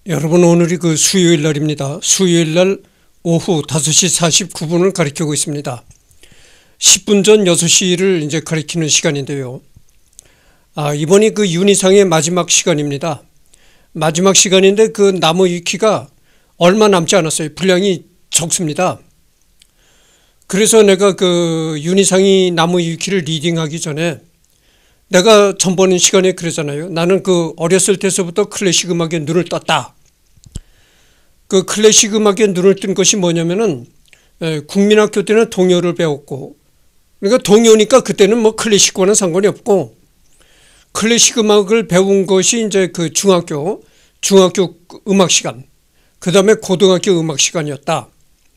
여러분, 오늘이 그 수요일 날입니다. 수요일 날 오후 5시 49분을 가리키고 있습니다. 10분 전 6시를 이제 가리키는 시간인데요. 이번이 그 윤희상의 마지막 시간입니다. 마지막 시간인데 그 나무 위키가 얼마 남지 않았어요. 분량이 적습니다. 그래서 내가 그 윤희상이 나무 위키를 리딩하기 전에 내가 전번 시간에 그러잖아요. 나는 그 어렸을 때서부터 클래식 음악에 눈을 떴다. 그 클래식 음악에 눈을 뜬 것이 뭐냐면은 국민학교 때는 동요를 배웠고, 그러니까 동요니까 그때는 뭐 클래식과는 상관이 없고, 클래식 음악을 배운 것이 이제 그 중학교 음악 시간, 그 다음에 고등학교 음악 시간이었다.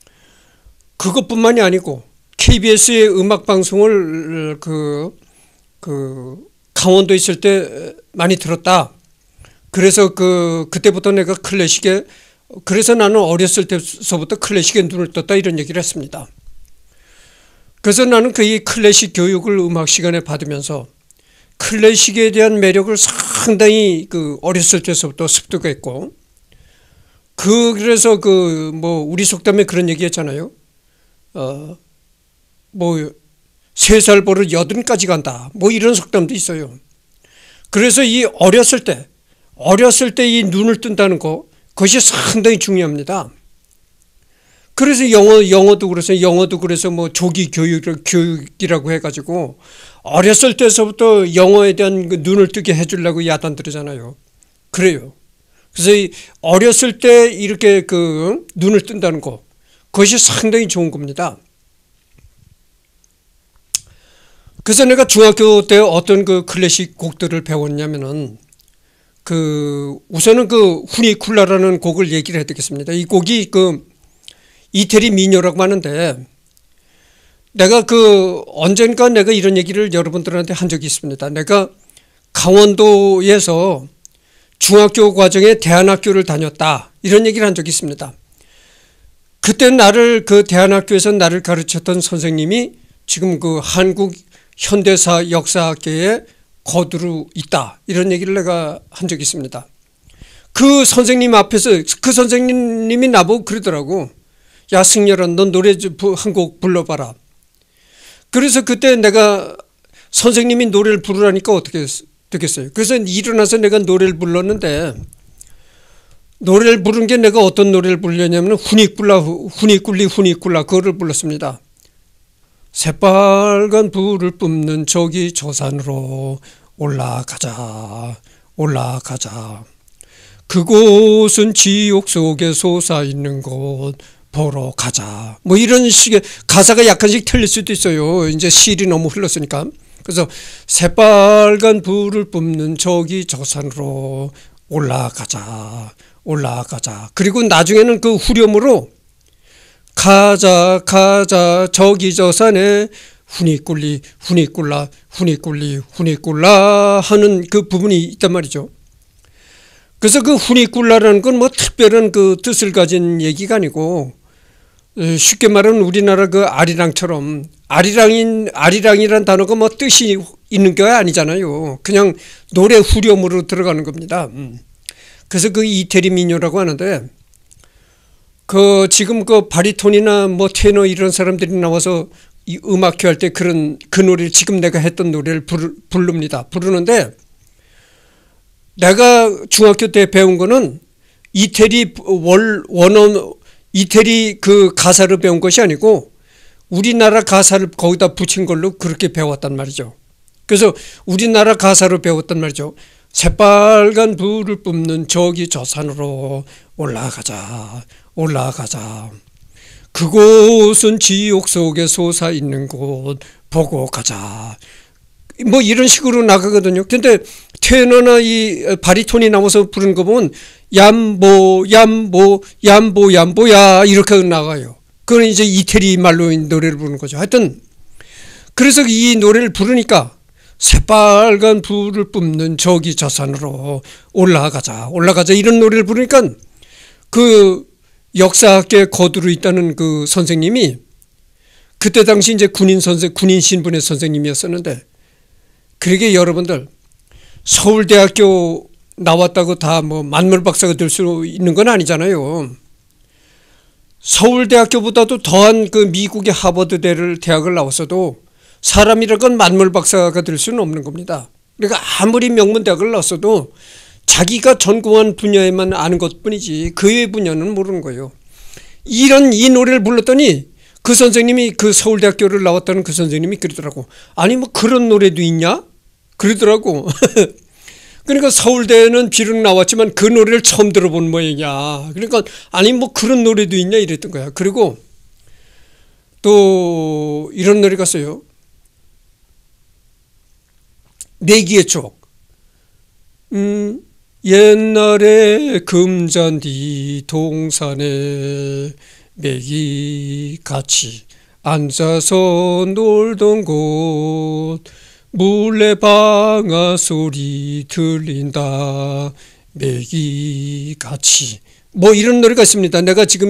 그것뿐만이 아니고 KBS의 음악 방송을 강원도에 있을 때 많이 들었다. 그래서 그때부터 내가 그래서 나는 어렸을 때서부터 클래식에 눈을 떴다, 이런 얘기를 했습니다. 그래서 나는 이 클래식 교육을 음악 시간에 받으면서 클래식에 대한 매력을 상당히 어렸을 때서부터 습득했고, 그래서 우리 속담에 그런 얘기 했잖아요. 3살 버릇 80까지 간다. 이런 속담도 있어요. 그래서 이 어렸을 때 이 눈을 뜬다는 그것이 상당히 중요합니다. 그래서 영어도 그래서 조기 교육이라고 해가지고 어렸을 때서부터 영어에 대한 눈을 뜨게 해주려고 야단들잖아요. 그래요. 그래서 어렸을 때 이렇게 눈을 뜬다는 그것이 상당히 좋은 겁니다. 그래서 내가 중학교 때 어떤 클래식 곡들을 배웠냐면은 우선은 후니쿨라라는 곡을 얘기를 해드리겠습니다. 이 곡이 이태리 민요라고 하는데, 내가 언젠가 내가 이런 얘기를 여러분들한테 한 적이 있습니다. 내가 강원도에서 중학교 과정에 대안학교를 다녔다, 이런 얘기를 한 적이 있습니다. 그때 대안학교에서 나를 가르쳤던 선생님이 지금 한국 현대사 역사학계에 거두로 있다, 이런 얘기를 내가 한 적이 있습니다. 그 선생님 앞에서 그 선생님이 나보고 그러더라고. 야, 승렬아, 넌 노래 한 곡 불러봐라. 그래서 그때 내가 선생님이 노래를 부르라니까 어떻게 되겠어요. 그래서 일어나서 내가 노래를 불렀는데, 노래를 부른 게 내가 어떤 노래를 부르냐면 후니꿀라 그거를 불렀습니다. 새빨간 불을 뿜는 저기 저 산으로 올라가자. 그곳은 지옥 속에 솟아있는 곳 보러 가자. 이런 식의 가사가 약간씩 틀릴 수도 있어요. 이제 시일이 너무 흘렀으니까. 그래서 새빨간 불을 뿜는 저기 저 산으로 올라가자. 그리고 나중에는 그 후렴으로 가자 저기 저 산에 후니꿀라 하는 그 부분이 있단 말이죠. 그래서 후니꿀라라는 건 특별한 뜻을 가진 얘기가 아니고, 쉽게 말하면 우리나라 아리랑처럼, 아리랑이란 단어가 뜻이 있는 게 아니잖아요. 그냥 노래 후렴으로 들어가는 겁니다. 그래서 이태리 민요라고 하는데, 지금 바리톤이나 테너 이런 사람들이 나와서 이 음악회 할 때 그 노래를, 지금 내가 했던 노래를 부르는데, 내가 중학교 때 배운 거는 이태리 가사를 배운 것이 아니고 우리나라 가사를 거기다 붙인 걸로 그렇게 배웠단 말이죠. 그래서 우리나라 가사로 배웠단 말이죠. 새빨간 불을 뿜는 저기 저 산으로 올라가자. 그곳은 지옥 속에 솟아있는 곳 보고 가자. 이런 식으로 나가거든요. 근데 테너나 이 바리톤이 나와서 부르는 거 보면 얌보야 이렇게 나가요. 그건 이제 이태리 말로 노래를 부르는 거죠. 하여튼 그래서 이 노래를 부르니까 새빨간 불을 뿜는 저기 저 산으로 올라가자 이런 노래를 부르니까 역사학계 거두로 있다는 선생님이 그때 당시 이제 군인 신분의 선생님이었었는데, 그러게 여러분들 서울대학교 나왔다고 다 뭐 만물 박사가 될 수 있는 건 아니잖아요. 서울대학교보다도 더한 그 미국의 하버드 대학을 나왔어도 사람이란 건 만물 박사가 될 수는 없는 겁니다. 그러니까 아무리 명문 대학을 나왔어도 자기가 전공한 분야에만 아는 것뿐이지 그 외 분야는 모르는 거예요. 이 노래를 불렀더니 그 선생님이, 그 서울대학교를 나왔다는 그 선생님이 그러더라고. 아니 뭐 그런 노래도 있냐? 그러더라고. 그러니까 서울대는 비록 나왔지만 그 노래를 처음 들어본 모양이야. 그러니까 아니 뭐 그런 노래도 있냐 이랬던 거야. 그리고 또 이런 노래가 있어요. 내기의 추억. 옛날에 금잔디 동산에 매기 같이 앉아서 놀던 곳 물레방아 소리 들린다 매기 같이, 뭐 이런 노래가 있습니다. 내가 지금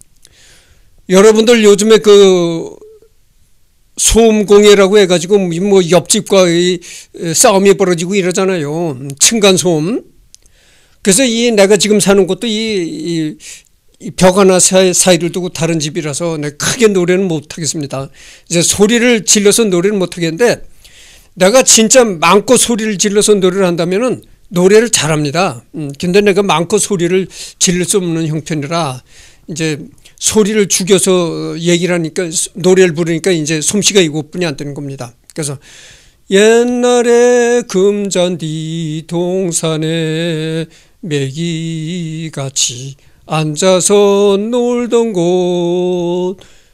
여러분들 요즘에 그 소음공해라고 해가지고 뭐 옆집과의 싸움이 벌어지고 이러잖아요. 층간소음. 그래서 내가 지금 사는 곳도 이 벽 하나 사이를 두고 다른 집이라서 내가 크게 노래는 못하겠습니다. 이제 소리를 질러서 노래를 못하겠는데, 내가 진짜 마음껏 소리를 질러서 노래를 한다면은 노래를 잘합니다. 근데 내가 마음껏 소리를 질릴 수 없는 형편이라 이제 소리를 죽여서 얘기를 하니까, 노래를 부르니까 이제 솜씨가 이것뿐이 안 되는 겁니다. 그래서 옛날에 금잔디 동산에 매기같이 앉아서 놀던 곳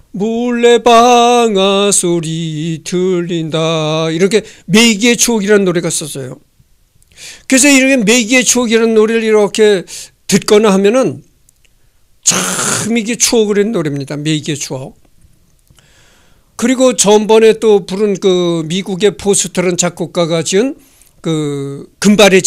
물레방아 소리 들린다, 이렇게 매기의 추억이라는 노래가 있었어요. 그래서 이렇게 매기의 추억이라는 노래를 이렇게 듣거나 하면은 참 이게 추억을 한 노래입니다. 매기의 추억. 그리고 전번에 또 부른 그 미국의 포스터런 작곡가가 지은 그 금발의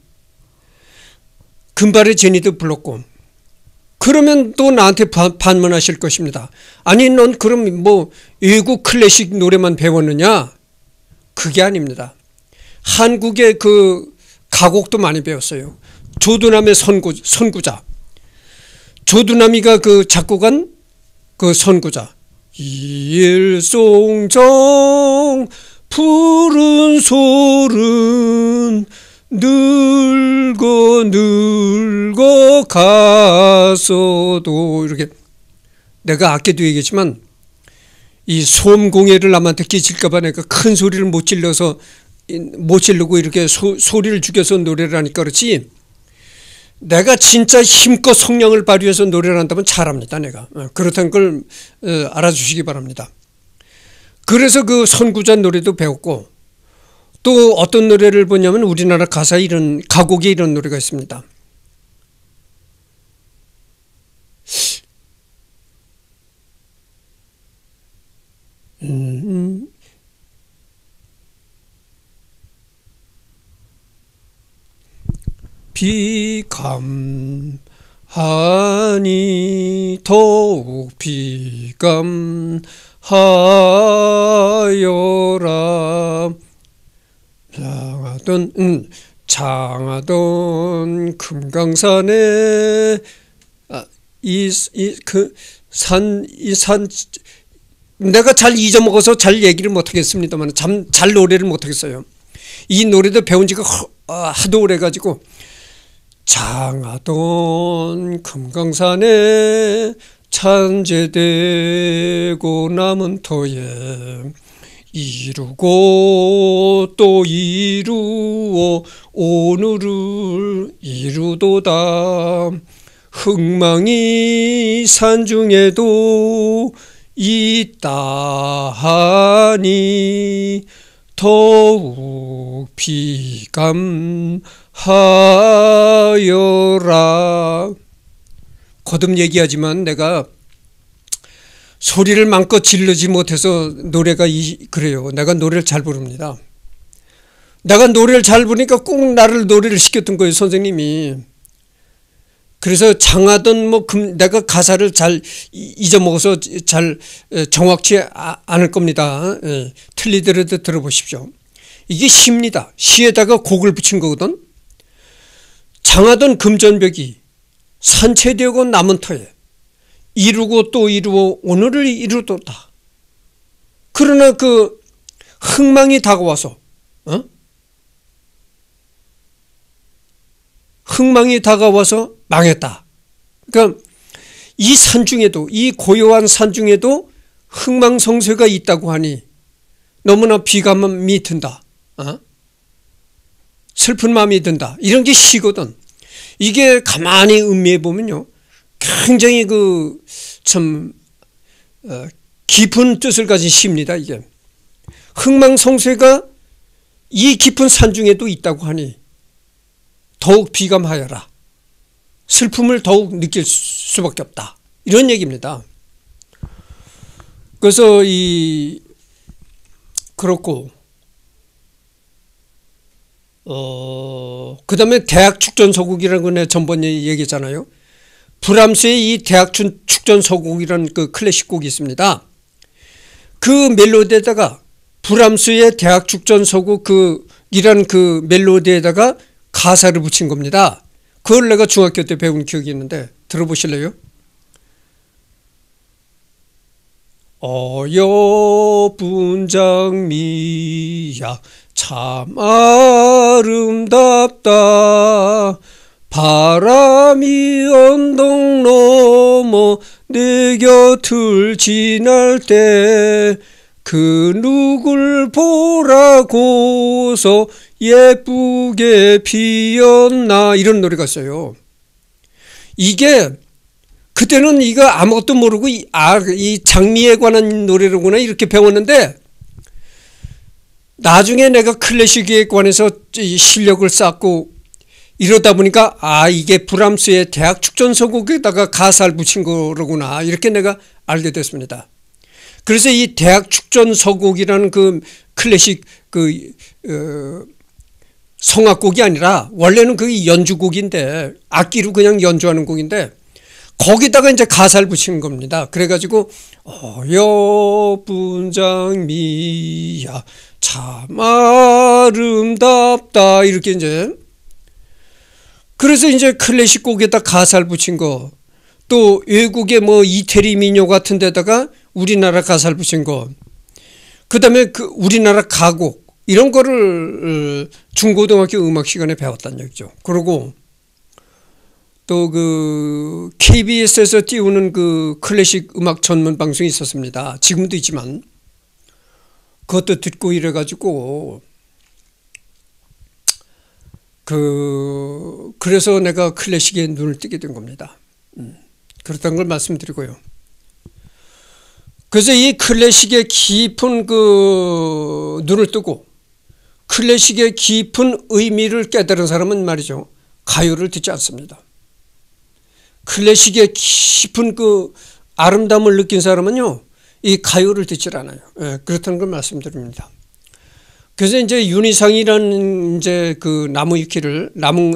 제니도 불렀고, 그러면 또 나한테 반문하실 것입니다. 아니 넌 그럼 뭐 외국 클래식 노래만 배웠느냐? 그게 아닙니다. 한국의 그 가곡도 많이 배웠어요. 조두남의 선구자. 조두남이가 그 작곡한 그 선구자. 일송정 푸른 솔은 늙어 가서도, 이렇게 내가 아껴도 얘기했지만 이 소음공해를 남한테 끼칠까봐 내가 큰 소리를 못 지르고 이렇게 소리를 죽여서 노래를 하니까 그렇지, 내가 진짜 힘껏 성량을 발휘해서 노래를 한다면 잘합니다. 내가 그렇다는 걸 알아주시기 바랍니다. 그래서 그 선구자 노래도 배웠고, 또 어떤 노래를 보냐면 우리나라 가사에 이런, 가곡에 이런 노래가 있습니다. 비감하니 더욱 비감하여라. 장하던 금강산에 내가 잘 잊어먹어서 잘 얘기를 못하겠습니다만 잘 노래를 못하겠어요. 이 노래도 배운 지가 하도 오래가지고, 장하던 금강산에 찬제되고 남은 터에 이루고 또 이루어 오늘을 이루도다. 흥망이 산중에도 있다 하니 더욱 비감하여라. 거듭 얘기하지만 내가 소리를 마음껏 지르지 못해서 노래가 그래요. 내가 노래를 잘 부릅니다. 내가 노래를 잘 부르니까 꼭 나를 노래를 시켰던 거예요, 선생님이. 그래서 장하던 내가 가사를 잘 잊어먹어서 잘 정확치 않을 겁니다. 틀리더라도 들어보십시오. 이게 시입니다. 시에다가 곡을 붙인 거거든. 상하던 금전벽이 산채되고 남은 터에 이루고 또 이루어 오늘을 이루도다. 그러나 그 흥망이 다가와서 흥망이 다가와서 망했다. 그러니까 이 산중에도, 이 고요한 산중에도 흥망성쇠가 있다고 하니 너무나 비감이 든다. 슬픈 마음이 든다. 이런 게 시거든. 이게 가만히 음미해 보면요, 굉장히 참 깊은 뜻을 가진 시입니다. 이게 흥망성쇠가 이 깊은 산중에도 있다고 하니 더욱 비감하여라. 슬픔을 더욱 느낄 수밖에 없다. 이런 얘기입니다. 그래서 그렇고 그 다음에 대학축전서곡이라는 거 내가 전번에 얘기했잖아요. 브람스의 이 대학축전서곡이라는 그 클래식 곡이 있습니다. 그 멜로디에다가 브람스의 대학축전서곡 이란 그 멜로디에다가 가사를 붙인 겁니다. 그걸 내가 중학교 때 배운 기억이 있는데 들어보실래요? 어여분장미야 참 아름답다. 바람이 언덕 넘어 내 곁을 지날 때 그 누굴 보라고서 예쁘게 피었나, 이런 노래가 있어요. 이게 그때는 이거 아무것도 모르고 이 장미에 관한 노래로구나 이렇게 배웠는데, 나중에 내가 클래식에 관해서 실력을 쌓고 이러다 보니까 이게 브람스의 대학축전서곡에다가 가사를 붙인 거로구나 이렇게 내가 알게 됐습니다. 그래서 이 대학축전서곡이라는 그 클래식 성악곡이 아니라 원래는 그 연주곡인데, 악기로 그냥 연주하는 곡인데 거기다가 이제 가사를 붙이는 겁니다. 그래가지고 여분장미야 참 아름답다 이렇게 이제, 그래서 이제 클래식 곡에다 가사를 붙인 거, 또 외국의 뭐 이태리 민요 같은 데다가 우리나라 가사를 붙인 거, 그 다음에 그 우리나라 가곡 이런 거를 중고등학교 음악 시간에 배웠다는 얘기죠. 그리고 또 그 KBS에서 띄우는 그 클래식 음악 전문 방송이 있었습니다. 지금도 있지만 그것도 듣고 이래가지고 그래서 내가 클래식에 눈을 뜨게 된 겁니다. 그렇다는 걸 말씀드리고요. 그래서 이 클래식의 깊은 눈을 뜨고 클래식의 깊은 의미를 깨달은 사람은 말이죠, 가요를 듣지 않습니다. 클래식의 깊은 아름다움을 느낀 사람은요, 이 가요를 듣질 않아요. 그렇다는 걸 말씀드립니다. 그래서 이제 윤희상이라는 이제 그 나무위키를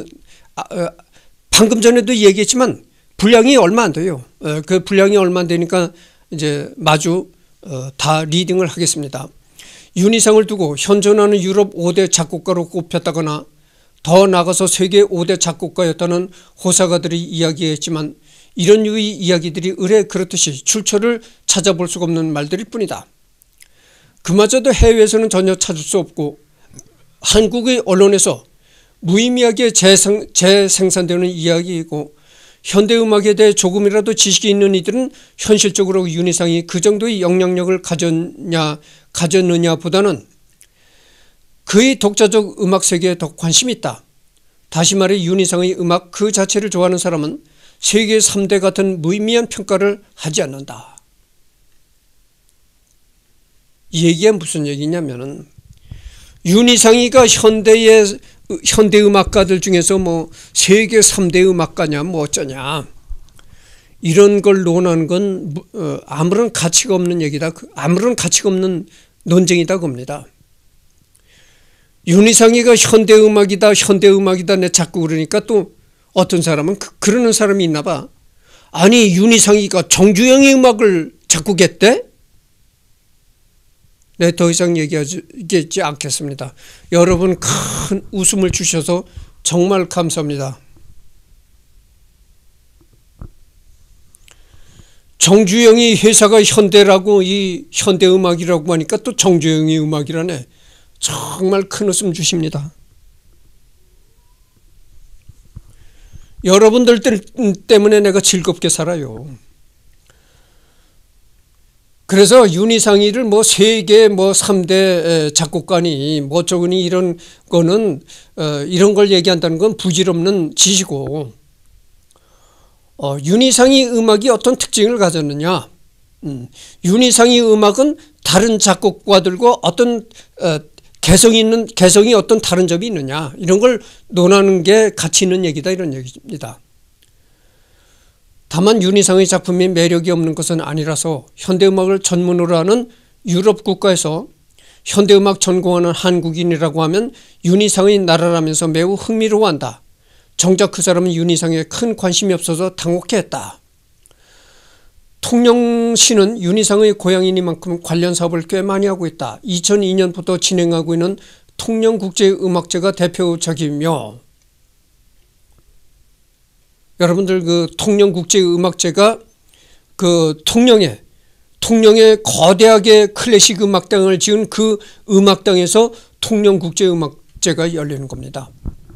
방금 전에도 얘기했지만 분량이 얼마 안 돼요. 그 분량이 얼마 안 되니까 이제 마주 다 리딩을 하겠습니다. 윤희상을 두고 현존하는 유럽 5대 작곡가로 꼽혔다거나 더 나아가서 세계 5대 작곡가였다는 호사가들이 이야기했지만 이런 유의 이야기들이 의뢰 그렇듯이 출처를 찾아볼 수가 없는 말들일 뿐이다. 그마저도 해외에서는 전혀 찾을 수 없고 한국의 언론에서 무의미하게 재생산되는 이야기이고, 현대음악에 대해 조금이라도 지식이 있는 이들은 현실적으로 윤희상이 그 정도의 영향력을 가졌느냐 보다는 그의 독자적 음악 세계에 더 관심이 있다. 다시 말해 윤희상의 음악 그 자체를 좋아하는 사람은 세계 3대 같은 무의미한 평가를 하지 않는다. 이 얘기가 무슨 얘기냐면은, 윤희상이가 현대 음악가들 중에서 뭐 세계 3대 음악가냐 뭐 어쩌냐 이런 걸 논하는 건 아무런 가치가 없는 얘기다. 아무런 가치가 없는 논쟁이다 겁니다. 윤희상이가 현대음악이다 내 자꾸 그러니까 또 어떤 사람은 그러는 사람이 있나 봐. 아니 윤희상이가 정주영의 음악을 작곡했대? 네, 더 이상 얘기하지 않겠습니다. 여러분 큰 웃음을 주셔서 정말 감사합니다. 정주영이 회사가 현대라고 이 현대음악이라고 하니까 또 정주영이 음악이라네. 정말 큰 웃음 주십니다. 여러분들 때문에 내가 즐겁게 살아요. 그래서 윤희상이를 뭐 세계 뭐 3대 작곡가니 뭐 어쩌니 이런 거는 이런 걸 얘기한다는 건 부질없는 짓이고, 윤희상이 음악이 어떤 특징을 가졌느냐, 윤희상이 음악은 다른 작곡가들과 어떤 개성이 어떤 다른 점이 있느냐, 이런 걸 논하는 게 가치 있는 얘기다, 이런 얘기입니다. 다만 윤희상의 작품이 매력이 없는 것은 아니라서 현대음악을 전문으로 하는 유럽 국가에서 현대음악 전공하는 한국인이라고 하면 윤희상의 나라라면서 매우 흥미로워한다. 정작 그 사람은 윤희상에 큰 관심이 없어서 당혹해했다. 통영시는 윤희상의 고향이니만큼 관련 사업을 꽤 많이 하고 있다. 2002년부터 진행하고 있는 통영국제음악제가 대표적이며, 여러분들 그 통영국제음악제가 그 통영에 거대하게 클래식 음악당을 지은 그 음악당에서 통영국제음악제가 열리는 겁니다.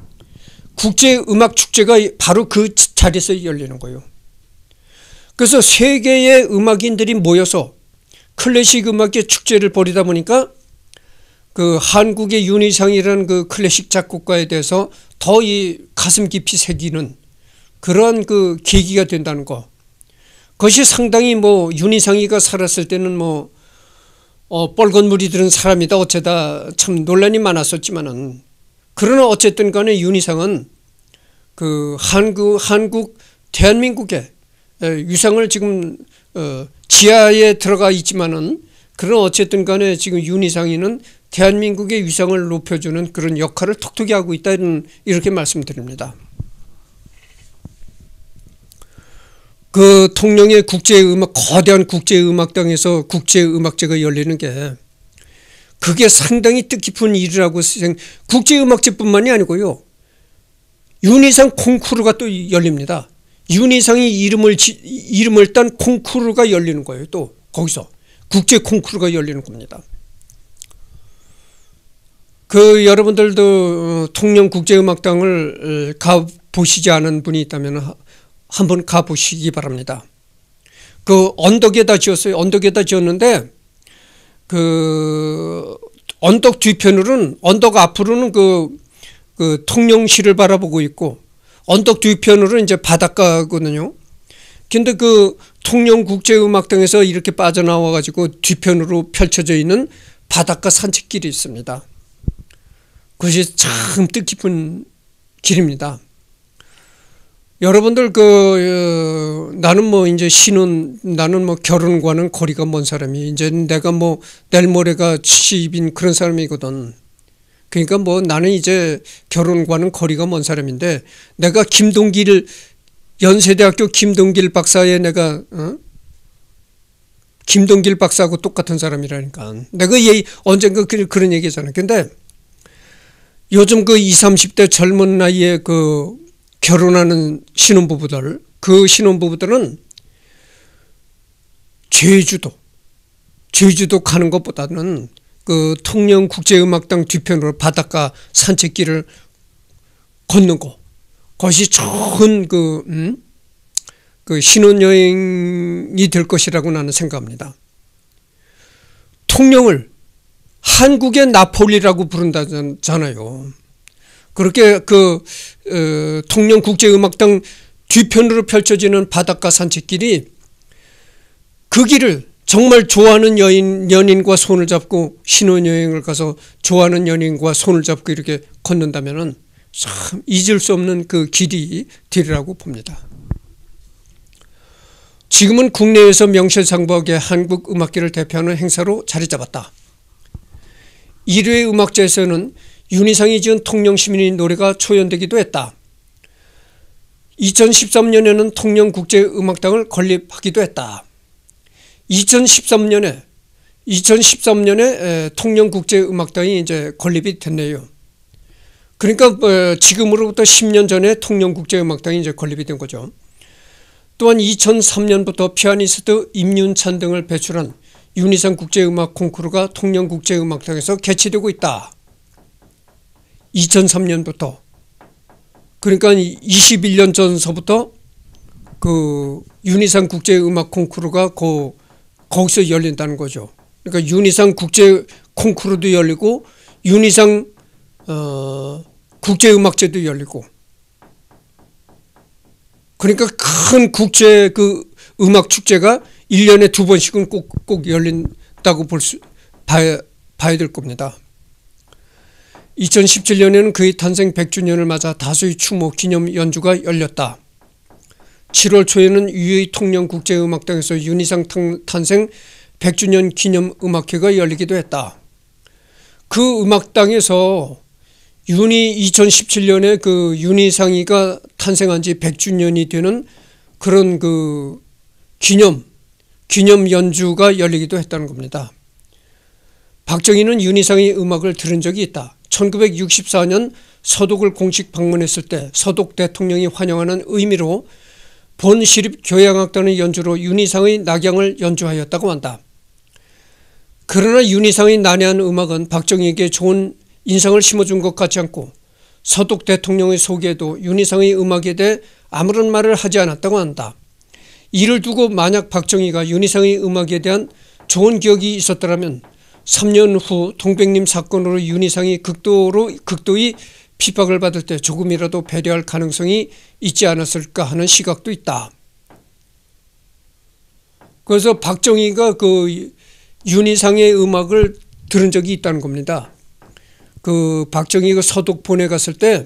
국제음악축제가 바로 그 자리에서 열리는 거예요. 그래서 세계의 음악인들이 모여서 클래식 음악의 축제를 벌이다 보니까 그 한국의 윤희상이라는 그 클래식 작곡가에 대해서 더 이 가슴 깊이 새기는 그런 그 계기가 된다는 거. 그것이 상당히 뭐 윤희상이가 살았을 때는 뭐 뻘건 물이 들은 사람이다 어쩌다 참 논란이 많았었지만은, 그러나 어쨌든 간에 윤희상은 그 한국 대한민국의 위상을 지금 지하에 들어가 있지만은, 그러나 어쨌든 간에 지금 윤희상이는 대한민국의 위상을 높여주는 그런 역할을 톡톡히 하고 있다, 이렇게 말씀드립니다. 그 통영의 거대한 국제음악당에서 국제음악제가 열리는 게 그게 상당히 뜻깊은 일이라고 국제음악제뿐만이 아니고요. 윤희상 콩쿠르가 또 열립니다. 윤희상이 이름을 딴 콩쿠르가 열리는 거예요. 또 거기서 국제 콩쿠르가 열리는 겁니다. 그 여러분들도 통영국제음악당을 가보시지 않은 분이 있다면 한번 가보시기 바랍니다. 그 언덕에다 지었어요. 언덕에다 지었는데 그 언덕 뒤편으로는, 언덕 앞으로는 그 통영시를 바라보고 있고, 언덕 뒤편으로는 이제 바닷가거든요. 근데 그 통영국제음악당에서 이렇게 빠져나와 가지고 뒤편으로 펼쳐져 있는 바닷가 산책길이 있습니다. 그것이 참 뜻깊은 길입니다. 여러분들 나는 뭐 이제 나는 뭐 결혼과는 거리가 먼 사람이, 이제 내가 뭐 내일 모레가 70인 그런 사람이거든. 그러니까 뭐 나는 이제 결혼과는 거리가 먼 사람인데, 내가 연세대학교 김동길 박사의 내가 김동길 박사하고 똑같은 사람이라니까. 내가 언젠가 그런 얘기했잖아. 근데 요즘 그 20, 30대 젊은 나이에 그 결혼하는 신혼부부들은 제주도 가는 것보다는 그 통영국제음악당 뒤편으로 바닷가 산책길을 걷는 거, 그것이 좋은 그 신혼여행이 될 것이라고 나는 생각합니다. 통영을 한국의 나폴리라고 부른다잖아요. 그렇게 통영국제음악당 뒤편으로 펼쳐지는 바닷가 산책길이, 그 길을 정말 좋아하는 연인과 손을 잡고 신혼여행을 가서 좋아하는 연인과 손을 잡고 이렇게 걷는다면은 참 잊을 수 없는 그 길이 되리라고 봅니다. 지금은 국내에서 명실상부하게 한국 음악계를 대표하는 행사로 자리 잡았다. 1회 음악제에서는 윤희상이 지은 통영시민의 노래가 초연되기도 했다. 2013년에는 통영국제음악당을 건립하기도 했다. 2013년에 통영국제음악당이 이제 건립이 됐네요. 그러니까 지금으로부터 10년 전에 통영국제음악당이 이제 건립이 된 거죠. 또한 2003년부터 피아니스트 임윤찬 등을 배출한 윤희상 국제음악 콩쿠르가 통영국제음악당에서 개최되고 있다. 2003년부터. 그러니까 21년 전서부터 그 윤희상 국제음악 콩쿠르가 거기서 열린다는 거죠. 그러니까 윤희상 국제 콩쿠르도 열리고 윤희상 국제음악제도 열리고, 그러니까 큰 국제 그 음악 축제가 1년에 2번씩은 꼭 열린다고 봐야 될 겁니다. 2017년에는 그의 탄생 100주년을 맞아 다수의 추모 기념 연주가 열렸다. 7월 초에는 UAE 통영국제음악당에서 윤희상 탄생 100주년 기념 음악회가 열리기도 했다. 그 음악당에서 2017년에 그 윤희상이가 탄생한 지 100주년이 되는 그런 그 기념 연주가 열리기도 했다는 겁니다. 박정희는 윤희상의 음악을 들은 적이 있다. 1964년 서독을 공식 방문했을 때 서독 대통령이 환영하는 의미로 본 시립교향악단의 연주로 윤희상의 낙양을 연주하였다고 한다. 그러나 윤희상의 난해한 음악은 박정희에게 좋은 인상을 심어준 것 같지 않고 서독 대통령의 소개에도 윤희상의 음악에 대해 아무런 말을 하지 않았다고 한다. 이를 두고 만약 박정희가 윤희상의 음악에 대한 좋은 기억이 있었더라면 3년 후 동백님 사건으로 윤희상이 극도의 핍박을 받을 때 조금이라도 배려할 가능성이 있지 않았을까 하는 시각도 있다. 그래서 박정희가 그 윤희상의 음악을 들은 적이 있다는 겁니다. 그 박정희가 서독 보내갔을 때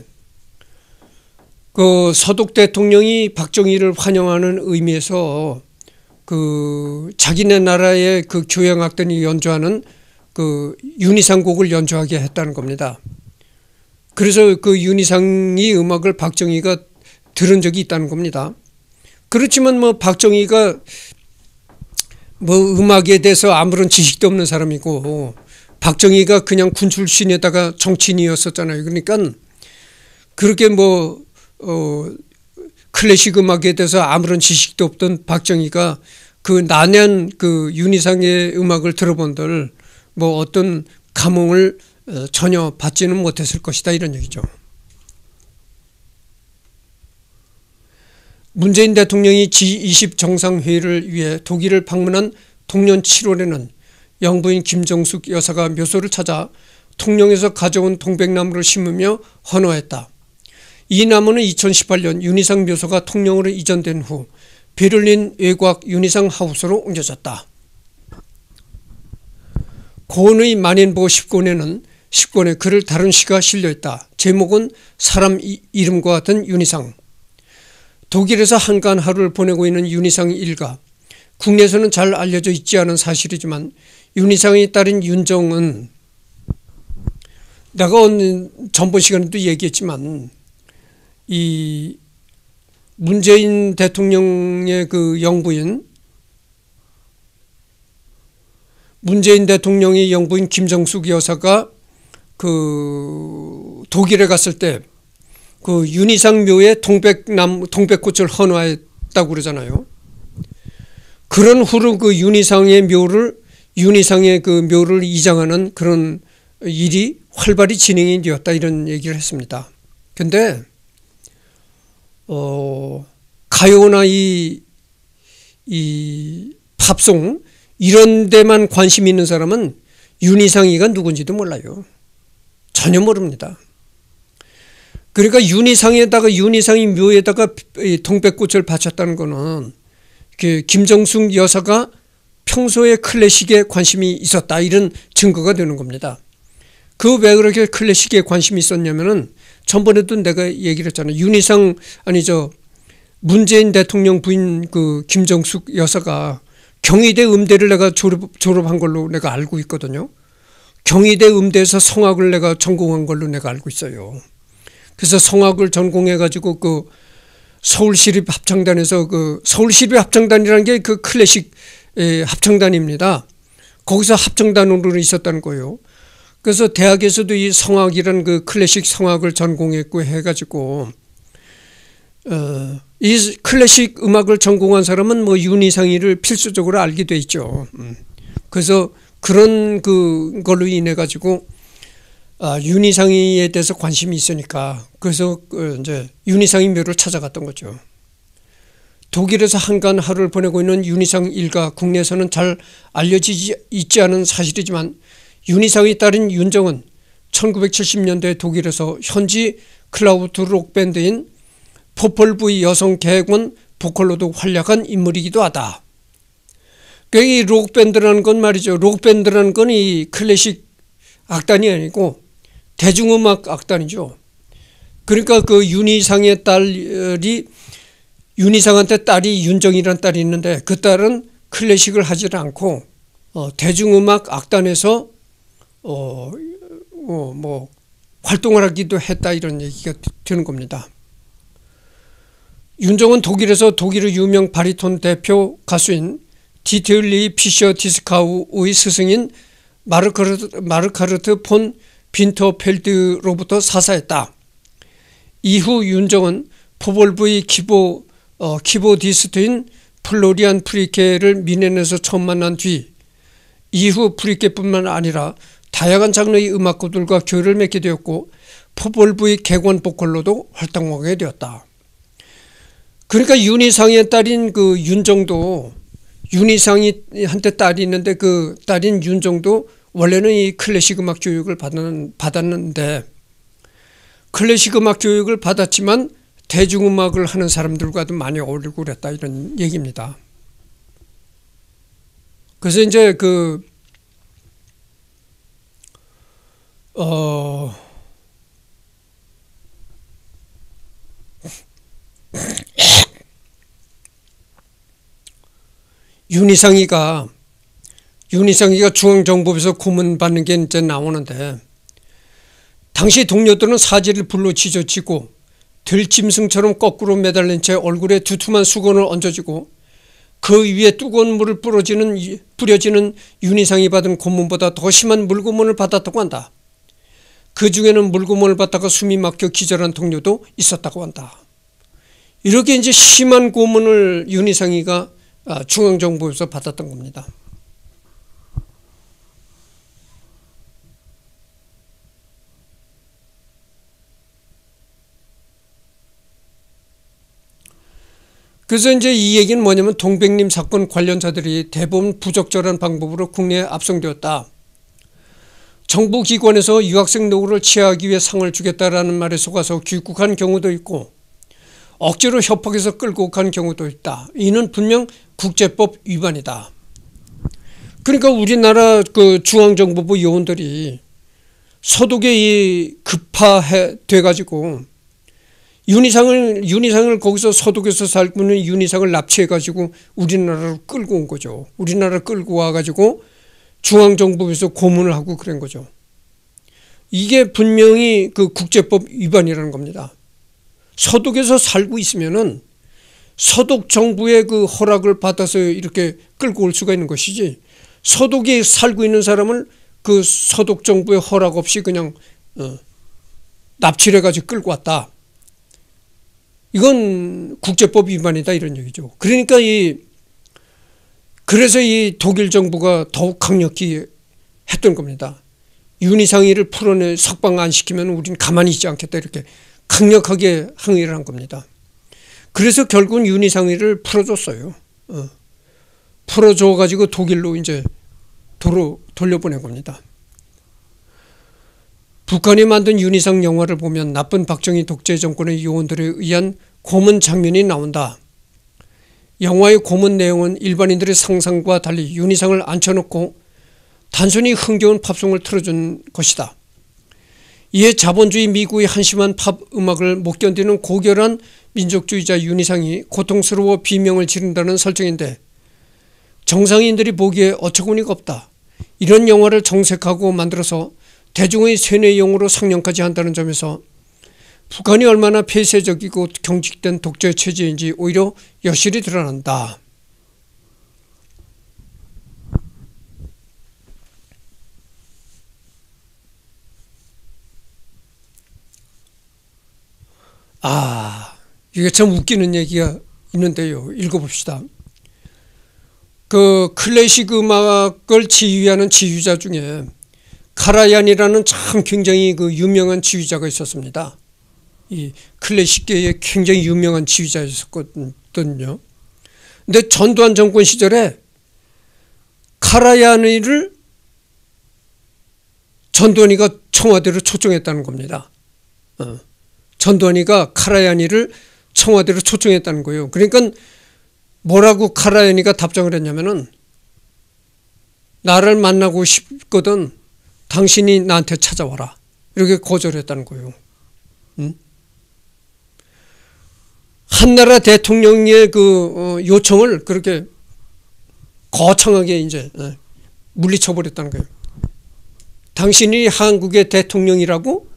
그 서독 대통령이 박정희를 환영하는 의미에서 그 자기네 나라의 그 교향악단이 연주하는 그 윤희상 곡을 연주하게 했다는 겁니다. 그래서 그 윤희상의 음악을 박정희가 들은 적이 있다는 겁니다. 그렇지만 뭐 박정희가 뭐 음악에 대해서 아무런 지식도 없는 사람이고 박정희가 그냥 군 출신에다가 정치인이었었잖아요. 그러니까 그렇게 뭐 클래식 음악에 대해서 아무런 지식도 없던 박정희가 그 난해한 그 윤희상의 음악을 들어본들 뭐 어떤 감흥을 전혀 받지는 못했을 것이다, 이런 얘기죠. 문재인 대통령이 G20 정상회의를 위해 독일을 방문한 동년 7월에는 영부인 김정숙 여사가 묘소를 찾아 통영에서 가져온 동백나무를 심으며 헌화했다. 이 나무는 2018년 윤희상 묘소가 통영으로 이전된 후 베를린 외곽 윤희상 하우스로 옮겨졌다. 고은의 만인보 10권에 그를 다룬 시가 실려있다. 제목은 사람 이름과 같은 윤희상. 독일에서 한가한 하루를 보내고 있는 윤희상 일가. 국내에서는 잘 알려져 있지 않은 사실이지만 윤희상의 딸인 윤정은, 내가 전번 시간에도 얘기했지만 이 문재인 대통령의 그 영부인, 문재인 대통령의 영부인 김정숙 여사가 그 독일에 갔을 때 그 윤희상 묘에 동백꽃을 헌화했다고 그러잖아요. 그런 후로 그 윤희상의 그 묘를 이장하는 그런 일이 활발히 진행이 되었다, 이런 얘기를 했습니다. 근데 가요나 이 팝송 이런 데만 관심이 있는 사람은 윤희상이가 누군지도 몰라요. 전혀 모릅니다. 그러니까 윤희상의 묘에다가 동백꽃을 바쳤다는 거는 그 김정숙 여사가 평소에 클래식에 관심이 있었다, 이런 증거가 되는 겁니다. 그 왜 그렇게 클래식에 관심이 있었냐면은 전번에도 내가 얘기를 했잖아요. 문재인 대통령 부인 그 김정숙 여사가 경희대 음대를 내가 졸업한 걸로 내가 알고 있거든요. 경희대 음대에서 성악을 내가 전공한 걸로 내가 알고 있어요. 그래서 성악을 전공해가지고 그 서울시립합창단에서 그 서울시립합창단이라는 게 그 클래식 합창단입니다. 거기서 합창단으로 있었다는 거예요. 그래서 대학에서도 이 성악이라는 그 클래식 성악을 전공했고 해가지고 이 클래식 음악을 전공한 사람은 뭐 윤희상이를 필수적으로 알게 돼 있죠. 그래서 그런 걸로 인해 가지고 윤희상이에 대해서 관심이 있으니까 그래서 이제 윤희상이 묘를 찾아갔던 거죠. 독일에서 한간 하루를 보내고 있는 윤희상 일가, 국내에서는 잘 알려지지 있지 않은 사실이지만 윤희상의 딸인 윤정은 1970년대 독일에서 현지 클라우드 록 밴드인 포폴부의 여성 계획원 보컬로도 활약한 인물이기도 하다. 이 록 밴드라는 건 말이죠. 록 밴드라는 건 이 클래식 악단이 아니고 대중음악 악단이죠. 그러니까 그 윤희상의 딸이 윤희상한테 딸이 윤정이라는 딸이 있는데 그 딸은 클래식을 하지 않고 대중음악 악단에서 뭐 활동을 하기도 했다 이런 얘기가 되는 겁니다. 윤정은 독일에서 독일의 유명 바리톤 대표 가수인 디트리 피셔 디스카우의 스승인 마르카르트 폰 빈터펠드로부터 사사했다. 이후 윤정은 포볼브의 키보디스트인 플로리안 프리케를 미넨에서 처음 만난 뒤 이후 프리케뿐만 아니라 다양한 장르의 음악가들과 교류를 맺게 되었고 포볼브의 객원 보컬로도 활동하게 되었다. 그러니까 윤희상의 딸인 그 윤정도 윤희상이한테 딸이 있는데 그 딸인 윤정도 원래는 이 클래식 음악 교육을 받았는데 클래식 음악 교육을 받았지만 대중음악을 하는 사람들과도 많이 어울리고 그랬다 이런 얘기입니다. 그래서 이제 윤희상이가 중앙정보부에서 고문받는 게 이제 나오는데 당시 동료들은 사지를 불로 지져지고 들짐승처럼 거꾸로 매달린 채 얼굴에 두툼한 수건을 얹어주고 그 위에 뜨거운 물을 뿌려지는 윤희상이 받은 고문보다 더 심한 물고문을 받았다고 한다. 그 중에는 물고문을 받다가 숨이 막혀 기절한 동료도 있었다고 한다. 이렇게 이제 심한 고문을 윤희상이가 중앙정보에서 받았던 겁니다. 그래서 이제 이 얘기는 뭐냐면 동백림 사건 관련자들이 대부분 부적절한 방법으로 국내에 압송되었다. 정부기관에서 유학생 노후를 취하하기 위해 상을 주겠다라는 말에 속아서 귀국한 경우도 있고 억지로 협박해서 끌고 간 경우도 있다. 이는 분명 국제법 위반이다. 그러니까 우리나라 그 중앙정보부 요원들이 서독에 급파돼 가지고 윤희상을 거기서 서독에서 살고 있는 윤희상을 납치해 가지고 우리나라로 끌고 온 거죠. 우리나라 끌고 와 가지고 중앙정부에서 고문을 하고 그런 거죠. 이게 분명히 그 국제법 위반이라는 겁니다. 서독에서 살고 있으면은 서독 정부의 그 허락을 받아서 이렇게 끌고 올 수가 있는 것이지 서독에 살고 있는 사람을 그 서독 정부의 허락 없이 그냥 납치를 해가지고 끌고 왔다. 이건 국제법 위반이다 이런 얘기죠. 그러니까 그래서 이 독일 정부가 더욱 강력히 했던 겁니다. 윤희상이를 풀어내 석방 안 시키면 우리는 가만히 있지 않겠다 이렇게 강력하게 항의를 한 겁니다. 그래서 결국은 윤희상이를 풀어줬어요. 풀어줘 가지고 독일로 이제 도로 돌려보낸 겁니다. 북한이 만든 윤희상 영화를 보면 나쁜 박정희 독재 정권의 요원들에 의한 고문 장면이 나온다. 영화의 고문 내용은 일반인들의 상상과 달리 윤희상을 앉혀놓고 단순히 흥겨운 팝송을 틀어준 것이다. 이에 자본주의 미국의 한심한 팝 음악을 못 견디는 고결한 민족주의자 윤희상이 고통스러워 비명을 지른다는 설정인데 정상인들이 보기에 어처구니가 없다. 이런 영화를 정색하고 만들어서 대중의 세뇌용으로 상영까지 한다는 점에서 북한이 얼마나 폐쇄적이고 경직된 독재 체제인지 오히려 여실히 드러난다. 이게 참 웃기는 얘기가 있는데요. 읽어봅시다. 그 클래식 음악을 지휘하는 지휘자 중에 카라얀이라는 참 굉장히 그 유명한 지휘자가 있었습니다. 이 클래식계의 굉장히 유명한 지휘자였었거든요. 근데 전두환 정권 시절에 카라얀이를 전두환이가 청와대로 초청했다는 겁니다. 전두환이가 카라얀이를 청와대로 초청했다는 거예요. 그러니까 뭐라고 카라얀이가 답장을 했냐면은 나를 만나고 싶거든 당신이 나한테 찾아와라. 이렇게 거절했다는 거예요. 한나라 대통령의 그 요청을 그렇게 거창하게 이제 물리쳐버렸다는 거예요. 당신이 한국의 대통령이라고?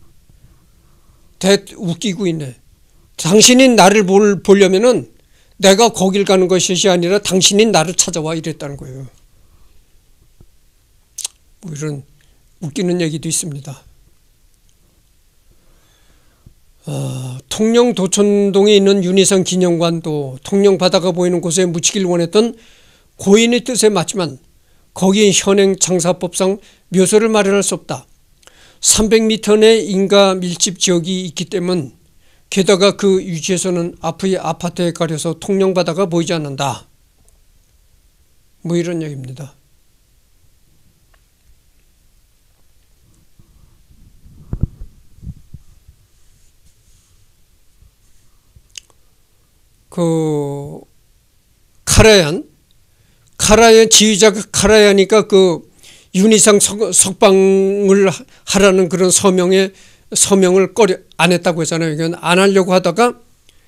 웃기고 있네. 당신이 나를 보려면은 내가 거길 가는 것이 아니라 당신이 나를 찾아와 이랬다는 거예요. 뭐 이런 웃기는 얘기도 있습니다. 통영 도천동에 있는 윤희상 기념관도 통영 바다가 보이는 곳에 묻히길 원했던 고인의 뜻에 맞지만 거기 현행 장사법상 묘소를 마련할 수 없다. 300m 내 인가 밀집 지역이 있기 때문 게다가 그 위치에서는 앞의 아파트에 가려서 통영 바다가 보이지 않는다. 뭐 이런 얘기입니다. 그 카라얀 지휘자 카라얀이니까 그 윤희상 석방을 하라는 그런 서명을 안 했다고 했잖아요. 이건 안 하려고 하다가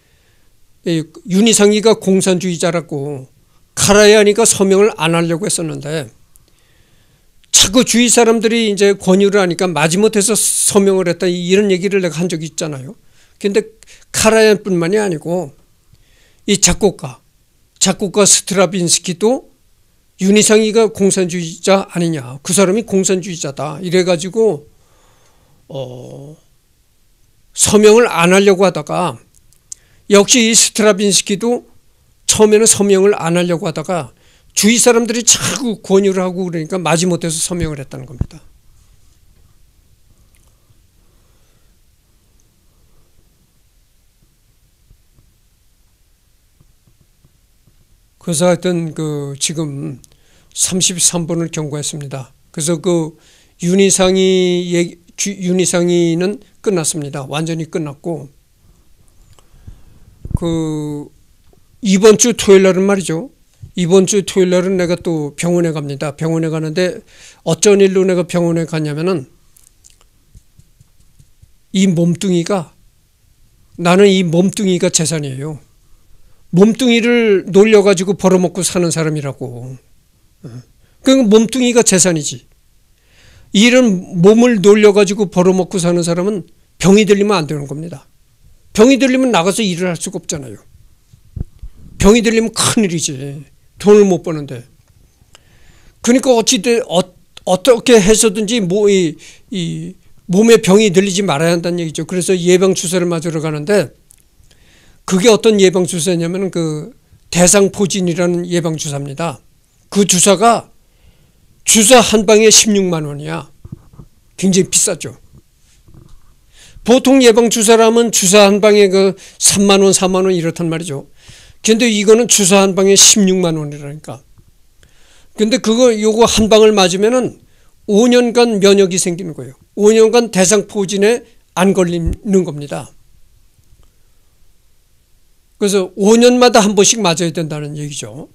윤희상이가 공산주의자라고 카라얀이가 서명을 안 하려고 했었는데 자꾸 주위 사람들이 이제 권유를 하니까 마지못해서 서명을 했다 이런 얘기를 내가 한 적이 있잖아요. 근데 카라얀뿐만이 아니고 이 작곡가 스트라빈스키도 윤희상이가 공산주의자 아니냐. 그 사람이 공산주의자다. 이래가지고 서명을 안 하려고 하다가 역시 이 스트라빈스키도 처음에는 서명을 안 하려고 하다가 주위 사람들이 자꾸 권유를 하고 그러니까 마지못해서 서명을 했다는 겁니다. 그래서 하여튼 그 지금 33번을 경고했습니다. 그래서 그 윤희상이는 끝났습니다. 완전히 끝났고 그 이번 주 토요일 날은 말이죠. 이번 주 토요일 날은 내가 또 병원에 갑니다. 병원에 가는데 어쩐 일로 내가 병원에 갔냐면은 나는 이 몸뚱이가 재산이에요. 몸뚱이를 놀려가지고 벌어먹고 사는 사람이라고. 그러니까 몸뚱이가 재산이지. 이런 몸을 놀려가지고 벌어먹고 사는 사람은 병이 들리면 안 되는 겁니다. 병이 들리면 나가서 일을 할 수가 없잖아요. 병이 들리면 큰일이지. 돈을 못 버는데. 그러니까 어떻게 해서든지 이 몸에 병이 들리지 말아야 한다는 얘기죠. 그래서 예방주사를 맞으러 가는데 그게 어떤 예방주사냐면 그 대상포진이라는 예방주사입니다. 그 주사가 주사 한 방에 16만 원이야. 굉장히 비싸죠. 보통 예방주사라면 주사 한 방에 그 3만 원, 4만 원 이렇단 말이죠. 근데 이거는 주사 한 방에 16만 원이라니까. 근데 요거 한 방을 맞으면은 5년간 면역이 생기는 거예요. 5년간 대상포진에 안 걸리는 겁니다. 그래서 5년마다 한 번씩 맞아야 된다는 얘기죠.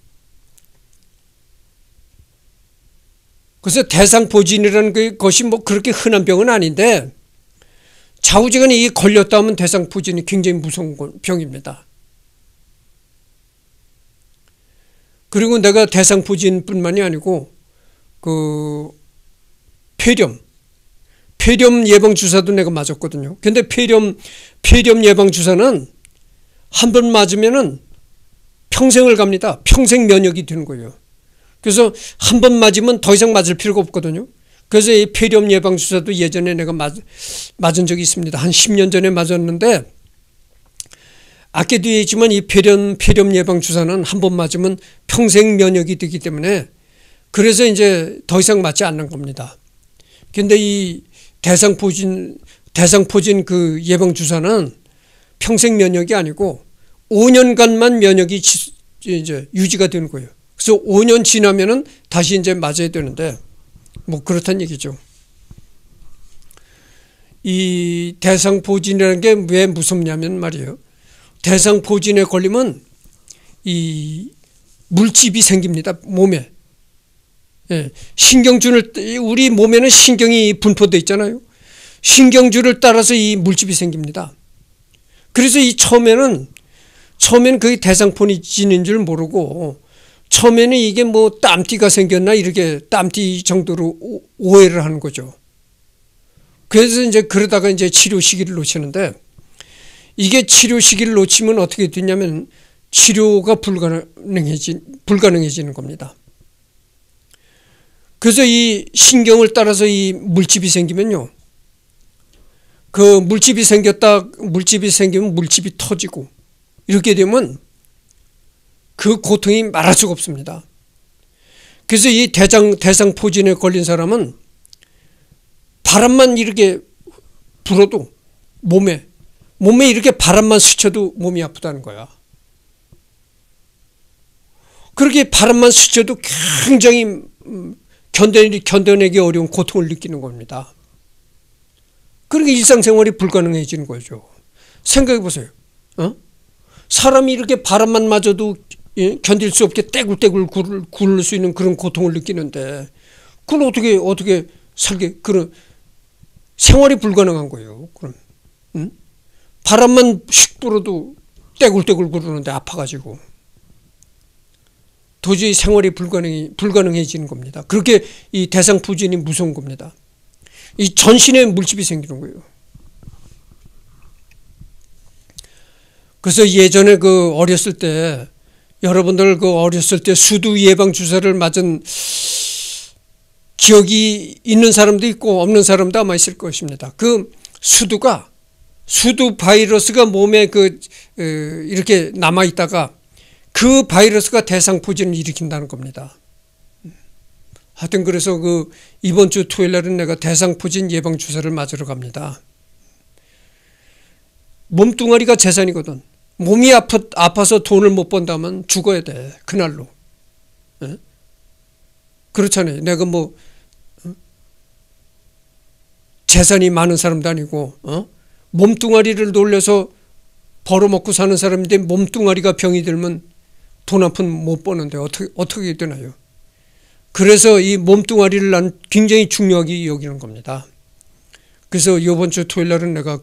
그래서 대상포진이라는 것이 뭐 그렇게 흔한 병은 아닌데 좌우지간에 이게 걸렸다 하면 대상포진이 굉장히 무서운 병입니다. 그리고 내가 대상포진뿐만이 아니고 그 폐렴 예방주사도 내가 맞았거든요. 근데 폐렴 예방주사는 한 번 맞으면은 평생을 갑니다. 평생 면역이 되는 거예요. 그래서 한 번 맞으면 더 이상 맞을 필요가 없거든요. 그래서 이 폐렴 예방주사도 예전에 내가 맞은 적이 있습니다. 한 10년 전에 맞았는데 악계도 있지만 이 폐렴 예방 주사는 한 번 맞으면 평생 면역이 되기 때문에 그래서 이제 더 이상 맞지 않는 겁니다. 근데 이 대상포진 그 예방 주사는 평생 면역이 아니고 5년간만 면역이 이제 유지가 되는 거예요. 그래서 5년 지나면은 다시 이제 맞아야 되는데 뭐 그렇다는 얘기죠. 이 대상포진이라는 게 왜 무섭냐면 말이에요. 대상포진에 걸리면 이 물집이 생깁니다. 몸에. 예, 신경줄을 우리 몸에는 신경이 분포되어 있잖아요. 신경줄을 따라서 이 물집이 생깁니다. 그래서 이 처음에는 그게 대상포진인 줄 모르고 처음에는 이게 뭐 땀띠가 생겼나 이렇게 땀띠 정도로 오해를 하는 거죠. 그래서 이제 그러다가 이제 치료 시기를 놓치는데 이게 치료 시기를 놓치면 어떻게 되냐면 치료가 불가능해지는 겁니다. 그래서 이 신경을 따라서 이 물집이 생기면요. 그 물집이 생기면 물집이 터지고 이렇게 되면 그 고통이 말할 수가 없습니다. 그래서 이 대상포진에 걸린 사람은 바람만 이렇게 불어도 몸에 이렇게 바람만 스쳐도 몸이 아프다는 거야. 그렇게 바람만 스쳐도 굉장히 견뎌내기 어려운 고통을 느끼는 겁니다. 그러니까 일상생활이 불가능해지는 거죠. 생각해 보세요. 사람이 이렇게 바람만 맞아도 견딜 수 없게 떼굴떼굴 굴을 수 있는 그런 고통을 느끼는데 그걸 어떻게 살게 그런 생활이 불가능한 거예요. 그럼 바람만 휙 불어도 떼굴떼굴 구르는데 아파가지고 도저히 생활이 불가능해지는 겁니다. 그렇게 이 대상포진이 무서운 겁니다. 이 전신에 물집이 생기는 거예요. 그래서 예전에 그 어렸을 때 여러분들 그 어렸을 때 수두 예방 주사를 맞은 기억이 있는 사람도 있고 없는 사람도 아마 있을 것입니다. 그 수두 바이러스가 몸에 이렇게 남아 있다가 그 바이러스가 대상포진을 일으킨다는 겁니다. 하여튼 그래서 이번 주 토요일 날은 내가 대상포진 예방 주사를 맞으러 갑니다. 몸뚱아리가 재산이거든. 몸이 아파서 돈을 못 번다면 죽어야 돼. 그날로. 에? 그렇잖아요. 내가 뭐 재산이 많은 사람도 아니고 몸뚱아리를 놀려서 벌어먹고 사는 사람인데 몸뚱아리가 병이 들면 돈 한 푼 못 버는데 어떻게 되나요? 그래서 이 몸뚱아리를 난 굉장히 중요하게 여기는 겁니다. 그래서 이번 주 토요일 날은 내가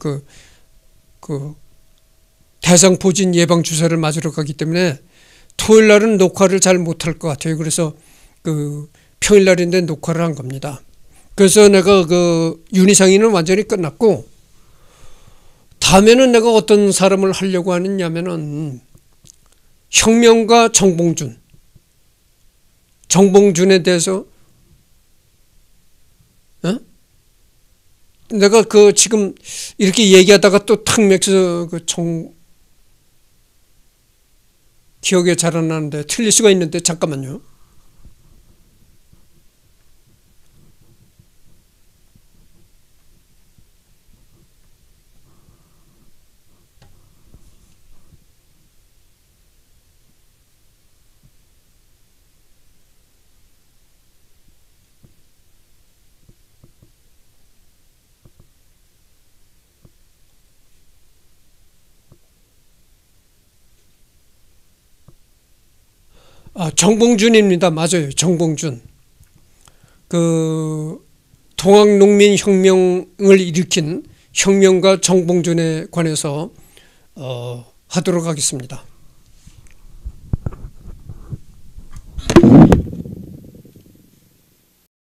대상포진 예방 주사를 맞으러 가기 때문에 토요일 날은 녹화를 잘 못할 것 같아요. 그래서 평일 날인데 녹화를 한 겁니다. 그래서 내가 윤희상이는 완전히 끝났고 다음에는 내가 어떤 사람을 하려고 하느냐면은 혁명가 정봉준에 대해서 내가 지금 이렇게 얘기하다가 또 탁 맥혀서 기억에 잘 안 나는데 틀릴 수가 있는데 잠깐만요. 정봉준입니다. 맞아요. 정봉준. 동학농민혁명을 일으킨 혁명가 정봉준에 관해서 하도록 하겠습니다.